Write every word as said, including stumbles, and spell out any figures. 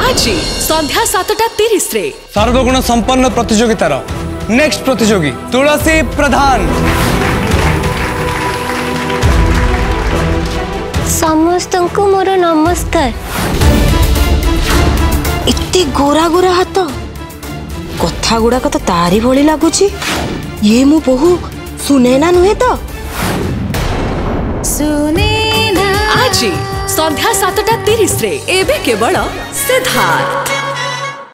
आज संध्या सातटा तीस रे सर्वगुण संपन्न प्रतियोगितार नेक्स्ट प्रतियोगी तुलसी प्रधान। समस्त को मोर नमस्कार। इत्ती गोरा गोरा हाथ कथा गुड़ाक तो तारी भली लगुच। ये मु बहु सुनैना नुहे तो सुनैना आज संध्या सातटा तीस रे एबे केवल सिद्धार्थ।